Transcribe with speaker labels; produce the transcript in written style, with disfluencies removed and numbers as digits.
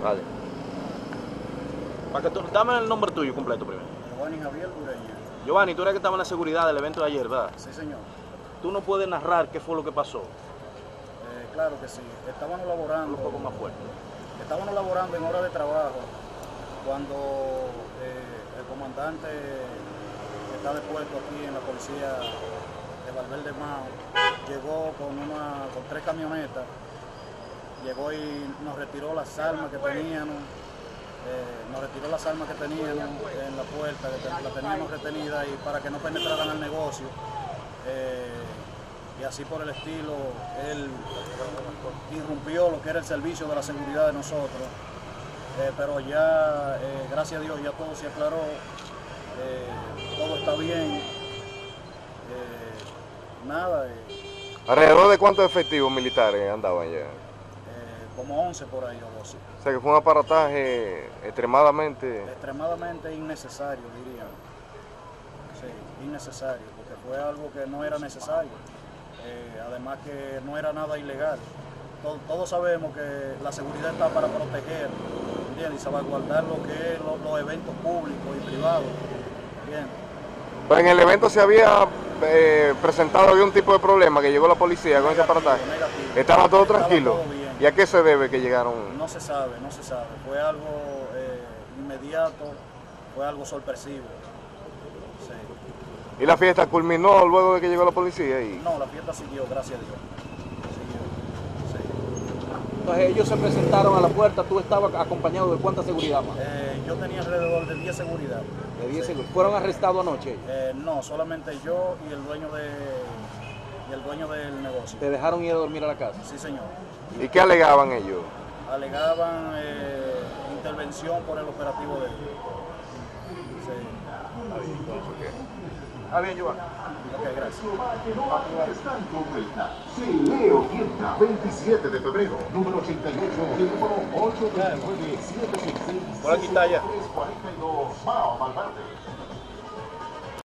Speaker 1: Vale. Para que tú, dame el nombre tuyo completo primero.
Speaker 2: Giovanni Javier Ureña.
Speaker 1: Giovanni, tú eres que estaba en la seguridad del evento de ayer, ¿verdad?
Speaker 2: Sí, señor.
Speaker 1: ¿Tú no puedes narrar qué fue lo que pasó?
Speaker 2: Claro que sí. Estábamos laborando.
Speaker 1: Un poco más fuerte.
Speaker 2: Estábamos laborando en hora de trabajo cuando el comandante que está de puesto aquí en la policía de Valverde Mao llegó con 3 camionetas, llegó y nos retiró las armas que teníamos, en la puerta, que la teníamos retenida y para que no penetraran al negocio. Y así por el estilo, él irrumpió lo que era el servicio de la seguridad de nosotros, pero ya, gracias a Dios, ya todo se aclaró, todo está bien, nada.
Speaker 3: ¿Alrededor de cuántos efectivos militares andaban ya?
Speaker 2: Como 11 por ahí o 12.
Speaker 3: O sea que fue un aparataje extremadamente
Speaker 2: innecesario, diría. Sí, innecesario, porque fue algo que no era necesario. Además que no era nada ilegal. Todos sabemos que la seguridad está para proteger, ¿entiendes? Y salvaguardar lo que es los eventos públicos y privados, ¿entiendes?
Speaker 3: Pero en el evento se había presentado algún tipo de problema, que llegó la policía con ese aparataje.
Speaker 2: Negativo.
Speaker 3: ¿Estaba todo tranquilo?
Speaker 2: Todo bien.
Speaker 3: ¿Y a qué se debe que llegaron?
Speaker 2: No se sabe. Fue algo inmediato, fue algo sorpresivo. Sí.
Speaker 3: ¿Y la fiesta culminó luego de que llegó la policía?
Speaker 2: No, la fiesta siguió, gracias a Dios. Sí.
Speaker 1: Entonces ellos se presentaron a la puerta, tú estabas acompañado de cuánta seguridad más?
Speaker 2: Yo tenía alrededor de 10 seguridad.
Speaker 1: De 10 seguridad. ¿Fueron arrestados anoche ellos?
Speaker 2: No, solamente yo y el dueño del negocio.
Speaker 1: ¿Te dejaron ir a dormir a la casa?
Speaker 2: Sí, señor.
Speaker 3: ¿Y qué alegaban ellos?
Speaker 2: Alegaban intervención por el operativo de ellos. Sí.
Speaker 1: Ah, bien, Giovanni.
Speaker 2: Ok, gracias.
Speaker 4: Dando vuelta. Leo Tienda, 27 de febrero, número 88, teléfono 839-766-342, Mao Malverde.